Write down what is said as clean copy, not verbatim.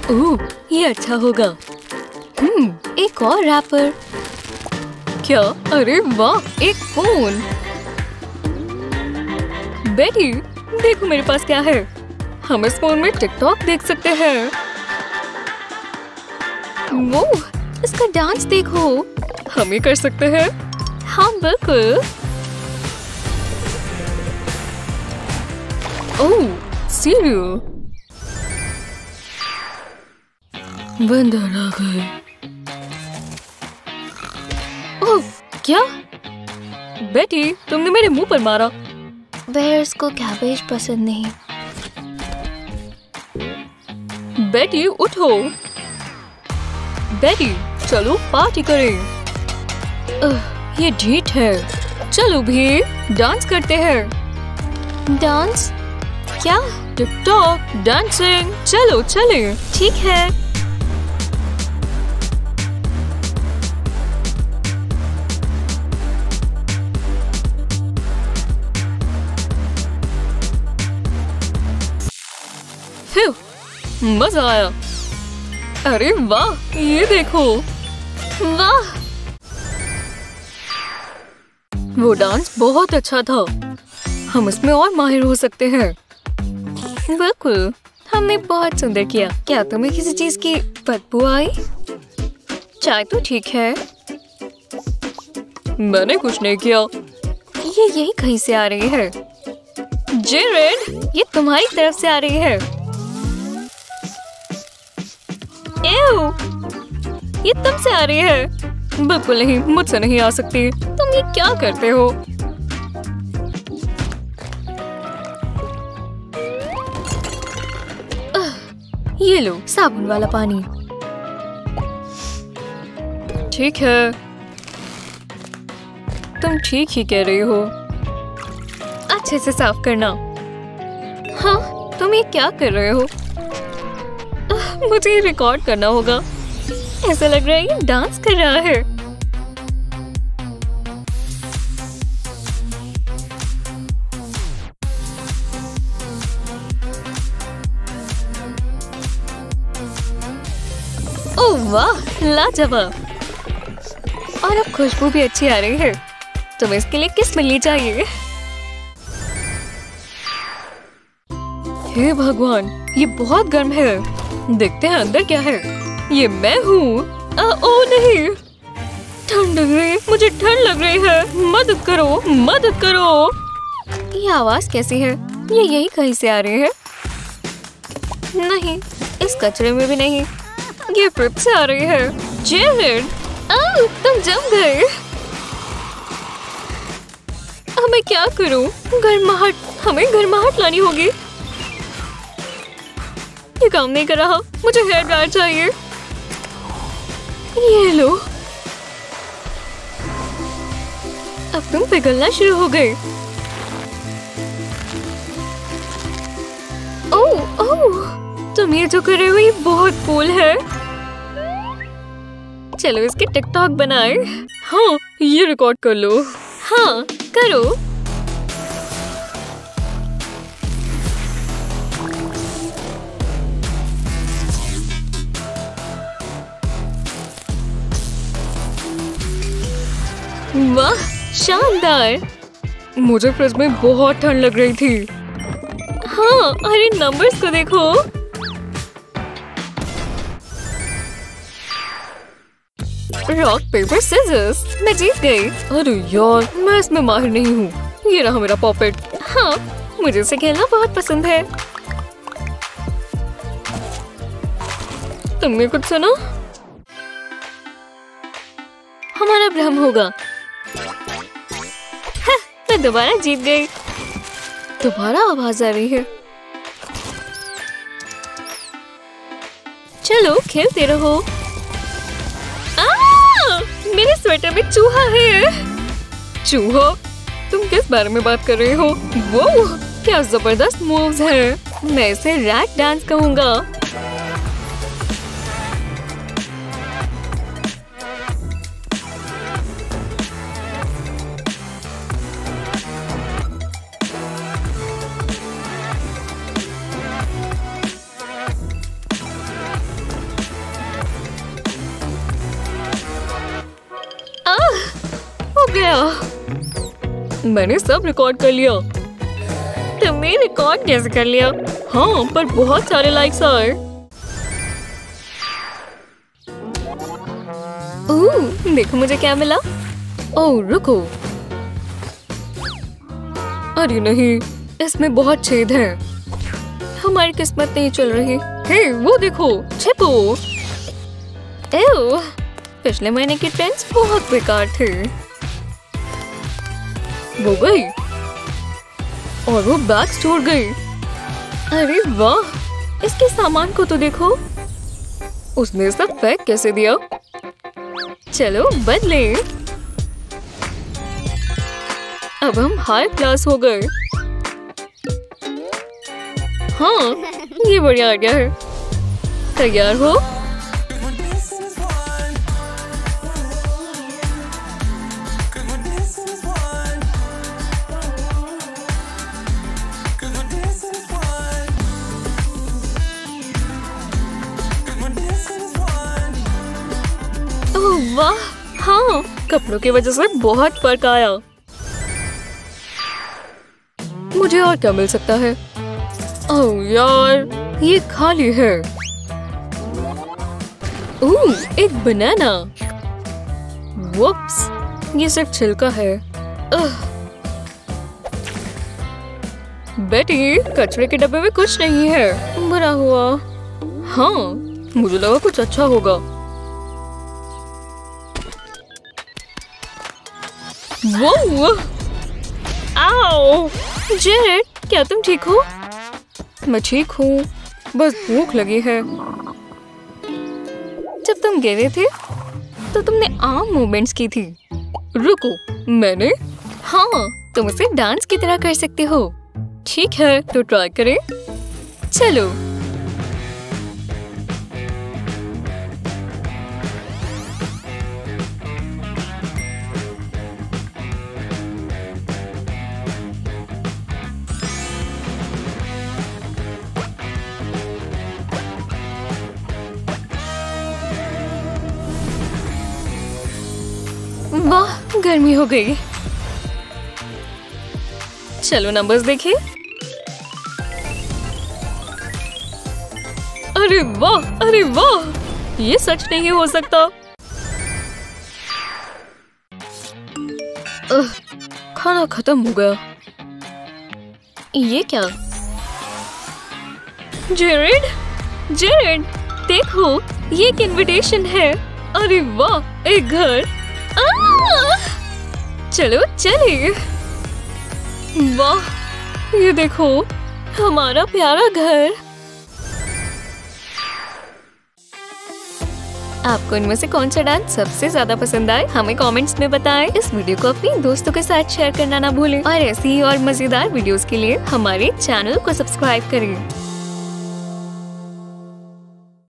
ओह, ये अच्छा होगा। एक और रैपर। क्या? अरे वाह, एक फोन। बेटी, देखो मेरे पास क्या है। हम इस फोन में टिकटॉक देख सकते हैं। वो, इसका डांस देखो। हम ही कर सकते हैं। हाँ बिल्कुल। Oh, serial. बंदर आ गए। ओह, क्या? बेटी, तुमने मेरे मुंह पर मारा। बेयर्स को कैबेज पसंद नहीं। बेटी उठो। बेटी, चलो पार्टी करें। ये ढीठ है। चलो भी डांस करते हैं। डांस? क्या? TikTok dancing. चलो चले। ठीक है। मजा आया। अरे वाह, ये देखो। वाह, वो डांस बहुत अच्छा था। हम इसमें और माहिर हो सकते हैं। बिल्कुल, हमने बहुत सुंदर किया। क्या तुम्हें किसी चीज की बदबू आई? चाय तो ठीक है। मैंने कुछ नहीं किया। ये यही कहीं से आ रही है। जेरेड, ये तुम्हारी तरफ से आ रही है। एव, ये तुमसे आ रही है। बिल्कुल नहीं, मुझसे नहीं आ सकती। तुम ये क्या करते हो? ये लो साबुन वाला पानी। ठीक है, तुम ठीक ही कह रही हो। अच्छे से साफ करना। हाँ, तुम ये क्या कर रहे हो? मुझे ये रिकॉर्ड करना होगा। ऐसा लग रहा है ये डांस कर रहा है। ओह वाह, लाजवाब। और अब खुशबू भी अच्छी आ रही है। तुम्हें इसके लिए किस मिलनी चाहिए? हे भगवान, ये बहुत गर्म है। देखते हैं अंदर क्या है। ये मैं हूँ। ओ नहीं, ठंड लग रही है। मुझे ठंड लग रही है। मदद करो, मदद करो। ये आवाज कैसी है? ये यही कहीं से आ रही है। नहीं, इस कचरे में भी नहीं। ये फ्रिज से आ रही है। जेरेड, तुम जम गए। अब मैं क्या करूं? गर्माहट, हमें गर्माहट लानी होगी। ये काम नहीं कर रहा। मुझे हेयर ड्रायर चाहिए। ये लो। अब तुम पिघलना शुरू हो गए। ओह ओह, तुम ये जो कर रहे हो ये बहुत कूल है। चलो इसके टिकटॉक बनाए। हाँ, ये रिकॉर्ड कर लो। हाँ, करो। वाह, शानदार। मुझे फ्रिज में बहुत ठंड लग रही थी। हाँ, अरे नंबर्स को देखो। रॉक पेपर सिजर्स, मैं जीत गई। अरे यार, मैं इसमें माहिर नहीं हूँ। ये रहा मेरा पॉपेट। हाँ, मुझे इसे खेलना बहुत पसंद है। तुमने कुछ सुना? हमारा भ्रम होगा। मैं दोबारा जीत गई। दोबारा आवाज आ रही है। चलो खेलते रहो। मेरे स्वेटर में चूहा है। चूहा? तुम किस बारे में बात कर रहे हो? वो क्या जबरदस्त मूव्स है। मैं इसे रैट डांस कहूंगा। मैंने सब रिकॉर्ड कर लिया। तुमने रिकॉर्ड कैसे कर लिया? हाँ, पर बहुत सारे लाइक्स आए। ओह, देखो मुझे क्या मिला। ओह रुको, अरे नहीं, इसमें बहुत छेद है। हमारी किस्मत नहीं चल रही। हे, वो देखो, छिपो। एव, पिछले महीने की ट्रेंड्स बहुत बेकार थे। वो गई और वो बैग्स छोड़ गई। अरे वाह, इसके सामान को तो देखो। उसने सब पैक कैसे दिया? चलो बदले। अब हम हाई क्लास हो गए। हाँ, ये बढ़िया आइडिया है। तैयार हो? ओह वाह, हाँ, कपड़ों की वजह से बहुत फर्क आया। मुझे और क्या मिल सकता है? ओह यार, ये खाली है। ओह, एक बनाना। वुप्स, ये सिर्फ छिलका है। बेटी, कचरे के डब्बे में कुछ नहीं है। बुरा हुआ। हाँ, मुझे लगा कुछ अच्छा होगा। वो, आओ, जेरेड, क्या तुम ठीक हो? मैं ठीक हूँ, बस भूख लगी है। जब तुम गिरे थे तो तुमने आर्म मूवमेंट्स की थी। रुको, मैंने? हाँ, तुम इसे डांस की तरह कर सकते हो। ठीक है, तो ट्राई करें। चलो। वाह, गर्मी हो गई। चलो नंबर्स देखिए। अरे वाह, अरे वाह, ये सच नहीं हो सकता। खाना खत्म हो गया। ये क्या? जेरेड, जेरेड, देखो, ये एक इनविटेशन है। अरे वाह, एक घर। चलो चलिए। वाह, ये देखो, हमारा प्यारा घर। आपको इनमें से कौन सा डांस सबसे ज्यादा पसंद आए? हमें कमेंट्स में बताएं। इस वीडियो को अपने दोस्तों के साथ शेयर करना ना भूलें और ऐसी ही और मजेदार वीडियोस के लिए हमारे चैनल को सब्सक्राइब करें।